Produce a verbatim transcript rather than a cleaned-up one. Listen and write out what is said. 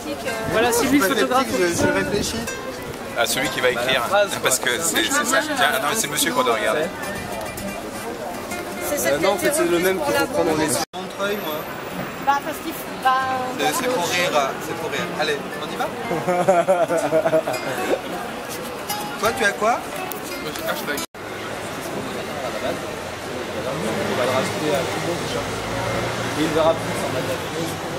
pratique. Euh... Voilà, Sylvie le photographe. Je, je réfléchis. À celui qui va écrire, bah, parce que c'est ça. Tiens, non, c'est monsieur qu'on doit regarder. C'est cette euh, non, en fait, c'est le même qui reprend dans les yeux. Montreuil, moi. Bah, parce qu'il faut. Bah, c'est pour rire, c'est pour rire. Allez, on y va. Toi, tu as quoi? Moi, j'ai hashtag. On va le rajouter à tout le monde déjà. Et il verra plus en mode